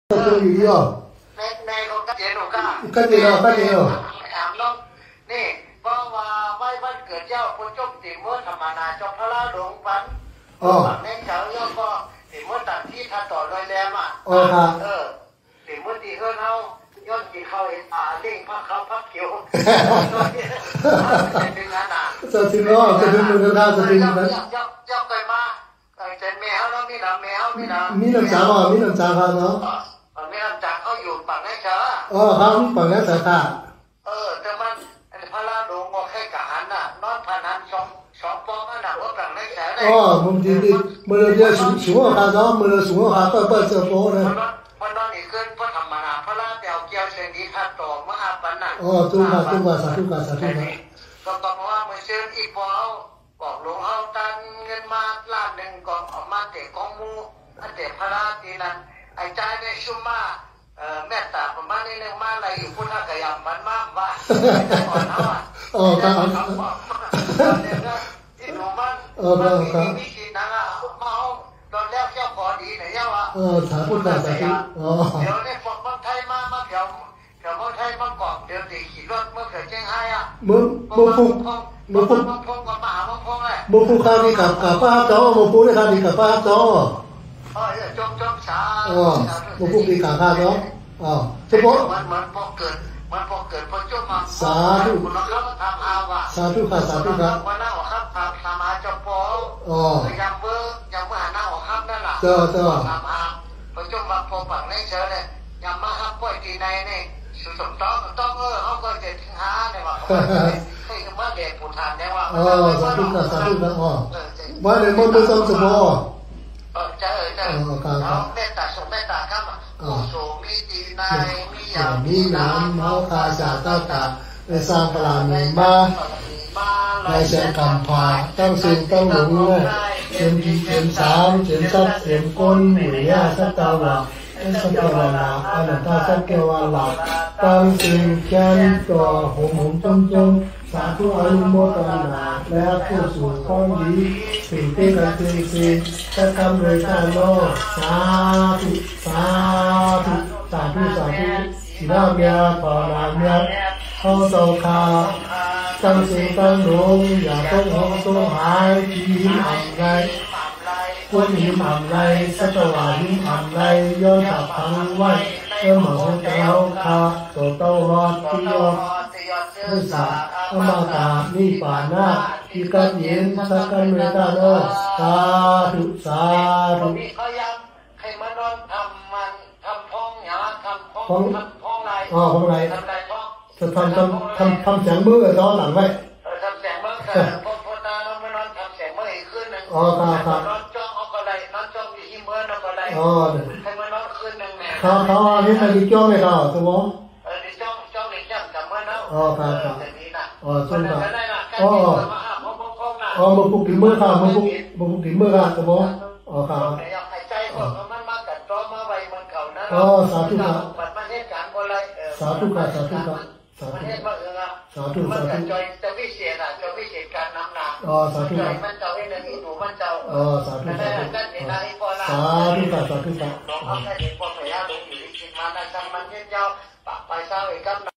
做鱼哦。 ในของกัจเจนหนูก้ากัจเจน哦，กัจเจน哦。 ถามน้องนี่เพราะว่าวันเกิดเจ้าคนจบติมธรรมนาจบพระราหลวงปันในเช้าย่อก็ติมตัดที่ท่าต่อลอยแรมอ่ะติมตีเฮือนเฮาย้อนกินข้าวเองเล่งพักเขาพักเขียวเป็นงานอ่ะจะถึงอ๋อจะถึงมือท่าจะถึงนั้นย่อเคยมาแต่แมวแล้วมีหนาแมวมีหนามีน้ำจ่าอ๋อมีน้ำจ่าค่ะเนาะมีน้ำจ่าเขาอยู่ฝั่งไหนเช้าอ๋อครับฝั่งนั้นสาขาแต่มันพระราหลวงบอกให้กะหันน่ะนอนพันหันสองปองนั่นน่ะว่าฝั่งไหนเช้าอ๋อมึงดีมือเดียวสูงค่ะเนาะมือสูงค่ะเปิดเสื้อโป๊เลยมันนอนอีกขึ้นพระธรรมนาพระราเปียวเกี่ยวเชนีท่าต่อมหาปันน่ะอ๋อตุ้งค่ะสาธุค่ะก็ต้องว่ามือเชื่ออีกพอบอกหลวงเอาตันเงินมาล้านหนึ่งก็ออกมาเตะกองมูอันเตะพระราทีนั้นไอ้ใจได้ชุ่มมาแม่ตาประมาณนี้นึงมาอะไรอยู่พุทธกยามมันมากว่าก่อนเขาอ่ะอ๋อครับที่หนูมันมีกินนะมาเอาตอนแรกเจ้าขอดีไหนเจ้าอ่ะสาธุค่ะสาธุเดี๋ยวเนี่ยพวกมันไทยมาเดี๋ยวมันไทยมากอบเดี๋ยวตีขี่รถเมื่อเกิดแจ้งให้อ่ะมึงพูกับมหามึงพงเลยมึงพูข้าวดีกับป้าจ้อมึงพูได้ข้าวดีกับป้าจ้อจมช้ามึงพูดีกับข้าวจ้อเฉพาะมันพอเกิดพอจมมาสาธุเราทำอาว่ะสาธุค่ะวันนั้นครับทำอาจบปยังเมื่อหน้าออกครับนั่นแหละทำอาพอจมมาพอฝั่งในเชิญเลยยังมาครับป่วยทีในนี่สุดต้องเขาก็จะทิ้งหาเนี่ยว่าให้เมื่อเด็กผู้ทานเนี่ยว่าสาธุค่ะว่าเดี๋ยวมึงต้องสมบูรณ์เขาเมตตาส่งเมตตาครับสูงมีดีในมีอย่างมีน้ำเมาคาจากตาตาในสร้างพลามีมาในเสียงคำพาตั้งสิ่งตั้งหลงเนี่ยเสียงดีเสียงสามเสียงซับเสียงก้นหรือย่าสัตตาวาสัตตาวนาอนันตาสักเกวาลาตั้งสิ่งแค้นตัวหงจงสาธุอนุโมทนาและผู้สู่ข้อดีสิ่งที่กันสิ่งจะทำโดยการโลกสาธุสีน้ำยาปานาเมียเข้าโตคาตั้งสิ่งตั้งหลงอย่าต้องหงต้องหายที่หิมอ่ำไรคนหิมอ่ำไรสัตวาหิมอ่ำไรย้อนถับพังไว้เมื่อหมอเจ้าคาโตโตรอดที่ยอดพุทธะอมาตานิปานาที่กันเย็นสักกันเวทาโนสาธุเขายังใครมานอนทำพ้องหยาทำพ้องไรพ้องไรทำไรพ้องจะทำเสียงมือร้อนหลังไว้ทำเสียงมือพอตาเราไม่นอนทำเสียงมืออีกขึ้นนึงนอนจ้องเอาอะไรนอนจ้องอยู่ที่มือเอาอะไรใครมานอนขึ้นนึงเนี่ยเขานี่ใครดีจ้องเลยเขาตัวมองดีจ้องในย่ำกับมือเนาะแต่นี้นะซึ่งแบบมึงปลุกถึงมือค่ะมึงปลุกถึงมือค่ะตัวมองค่ะหายใจก่อนมันมากัดจ้อมาไว้มันเข่านะสาธุค่ะมันเหตุการณ์อะไรสาธุค่ะมันเหตุว่ามันจะวิเศษจะวิเศษการนำหนาสาธุค่ะมันเจ้าให้เรื่องนี้ดูมันเจ้าสาธุค่ะสาธุค่ะน้องเขาได้เห็นพ่อพญาหลวงอยู่ที่ชินมาในจังมันเจ้าปะไปเศร้าอีกกัน